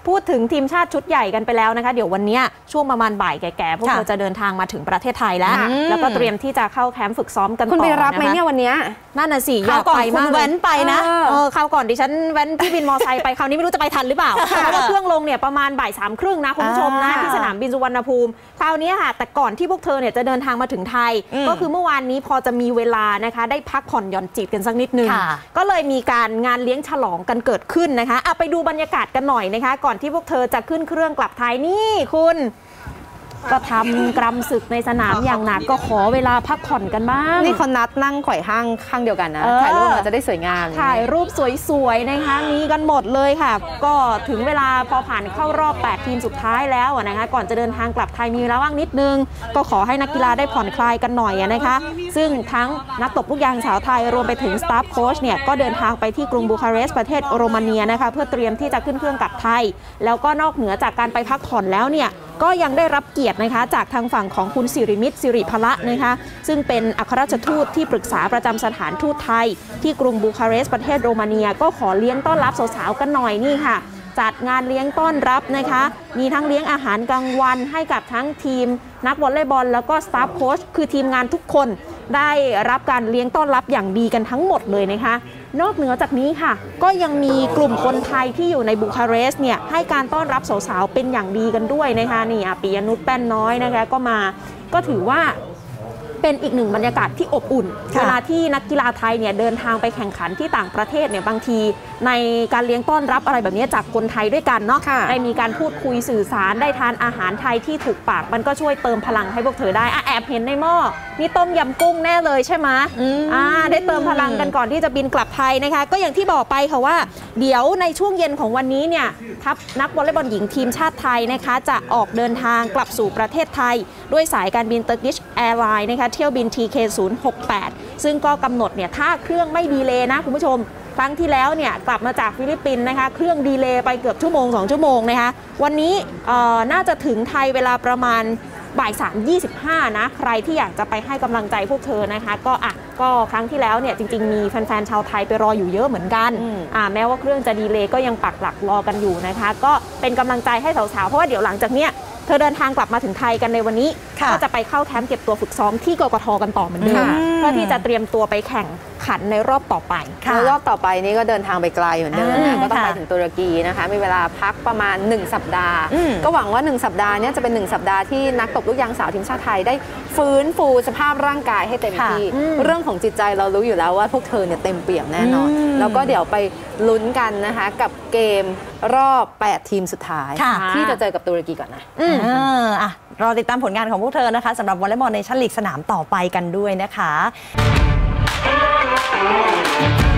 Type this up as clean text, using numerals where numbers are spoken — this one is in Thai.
พูดถึงทีมชาติชุดใหญ่กันไปแล้วนะคะเดี๋ยววันนี้ช่วงประมาณบ่ายแก่ๆพวกเธอจะเดินทางมาถึงประเทศไทยแล้วก็เตรียมที่จะเข้าแคมป์ฝึกซ้อมกันต่อคุณไปรับไหมเนี่ยวันนี้นั่นน่ะสิอยากไปมากแว้นไปนะคราวก่อนดิฉันแว้นพี่บินมอไซค์ไปคราวนี้ไม่รู้จะไปทันหรือเปล่าเพราะว่าเครื่องลงเนี่ยประมาณบ่าย 3:30นะคุณผู้ชมนะที่สนามบินสุวรรณภูมิคราวนี้ค่ะแต่ก่อนที่พวกเธอเนี่ยจะเดินทางมาถึงไทยก็คือเมื่อวานนี้พอจะมีเวลานะคะได้พักผ่อนหย่อนจิตกันสักนิดนึงก็เลยมีการงานเลี้ยงฉลองกันเกิดขึ้นนะคะไปดูบรรยากาศกันหน่อยนะคะก่อนที่พวกเธอจะขึ้นเครื่องกลับไทยนี่คุณก็ทำกรรมศึกในสนามอย่างหนักก็ขอเวลาพักผ่อนกันบ้างนี่เขานัดนั่งไขว่ห้างข้างเดียวกันนะถ่ายรูปเราจะได้สวยงามถ่ายรูปสวยๆนะคะมีกันหมดเลยค่ะก็ถึงเวลาพอผ่านเข้ารอบ8ทีมสุดท้ายแล้วนะคะก่อนจะเดินทางกลับไทยมีเวลาว่างนิดนึงก็ขอให้นักกีฬาได้ผ่อนคลายกันหน่อยนะคะซึ่งทั้งนักตบลูกยางสาวไทยรวมไปถึงสตาฟโค้ชเนี่ยก็เดินทางไปที่กรุงบูคาเรสต์ประเทศโรมาเนียนะคะเพื่อเตรียมที่จะขึ้นเครื่องกลับไทยแล้วก็นอกเหนือจากการไปพักผ่อนแล้วเนี่ยก็ยังได้รับเกียรตินะคะจากทางฝั่งของคุณสิริมิตรสิริพละนะคะซึ่งเป็นอัครราชทูตที่ปรึกษาประจำสถานทูตไทยที่กรุงบูคาเรสต์ประเทศโรมาเนียก็ขอเลี้ยงต้อนรับสาวๆกันหน่อยนี่ค่ะจัดงานเลี้ยงต้อนรับนะคะมีทั้งเลี้ยงอาหารกลางวันให้กับทั้งทีมนักวอลเลย์บอลแล้วก็สตาฟโค้ชคือทีมงานทุกคนได้รับการเลี้ยงต้อนรับอย่างดีกันทั้งหมดเลยนะคะนอกเหนือจากนี้ค่ะก็ยังมีกลุ่มคนไทยที่อยู่ในบูคาเรสต์เนี่ยให้การต้อนรับสาวๆเป็นอย่างดีกันด้วยนะคะนี่ปิยนุชแป้นน้อยนะคะก็มาก็ถือว่าเป็นอีกหนึ่งบรรยากาศที่อบอุ่นเวลาที่นักกีฬาไทยเนี่ยเดินทางไปแข่งขันที่ต่างประเทศเนี่ยบางทีในการเลี้ยงต้อนรับอะไรแบบนี้จากคนไทยด้วยกันเนาะได้มีการพูดคุยสื่อสารได้ทานอาหารไทยที่ถูกปากมันก็ช่วยเติมพลังให้พวกเธอได้แอบเห็นในหม้อนี่ต้มยำกุ้งแน่เลยใช่ไหมได้เติมพลังกันก่อนที่จะบินกลับไทยนะคะก็อย่างที่บอกไปค่ะว่าเดี๋ยวในช่วงเย็นของวันนี้เนี่ยทัพนักวอลเลย์บอลหญิงทีมชาติไทยนะคะจะออกเดินทางกลับสู่ประเทศไทยด้วยสายการบิน Turkish Airlines นะคะเที่ยวบิน TK068 ซึ่งก็กำหนดเนี่ยถ้าเครื่องไม่ดีเลย์นะคุณผู้ชมครั้งที่แล้วเนี่ยกลับมาจากฟิลิปปินส์นะคะเครื่องดีเลย์ไปเกือบ2 ชั่วโมงนะคะวันนี้น่าจะถึงไทยเวลาประมาณบ่าย 3:25นะใครที่อยากจะไปให้กำลังใจพวกเธอนะคะก็ครั้งที่แล้วเนี่ยจริงๆมีแฟนๆชาวไทยไปรออยู่เยอะเหมือนกันแม้ว่าเครื่องจะดีเลย์ก็ยังปักหลักรอกันอยู่นะคะก็เป็นกำลังใจให้สาวๆเพราะว่าเดี๋ยวหลังจากเนี้ยเธอเดินทางกลับมาถึงไทยกันในวันนี้ก็จะไปเข้าแคมป์เก็บตัวฝึกซ้อมที่กกท.กันต่อเหมือนเดิมเพื่อที่จะเตรียมตัวไปแข่งขันในรอบต่อไปรอบต่อไปนี้ก็เดินทางไปไกลเหมือนเดิมนะก็ต้องไปถึงตุรกีนะคะมีเวลาพักประมาณ1 สัปดาห์ก็หวังว่า1 สัปดาห์นี้จะเป็น1 สัปดาห์ที่นักตบลูกยางสาวทีมชาติไทยได้ฟื้นฟูสภาพร่างกายให้เต็มที่เรื่องของจิตใจเรารู้อยู่แล้วว่าพวกเธอเนี่ยเต็มเปี่ยมแน่นอนแล้วก็เดี๋ยวไปลุ้นกันนะคะกับเกมรอบ8ทีมสุดท้ายที่จะเจอกับตุรกีก่อนนะรอติดตามผลงานของพวกเธอนะคะสำหรับวอลเลย์บอลเนชั่นลีกสนามต่อไปกันด้วยนะคะ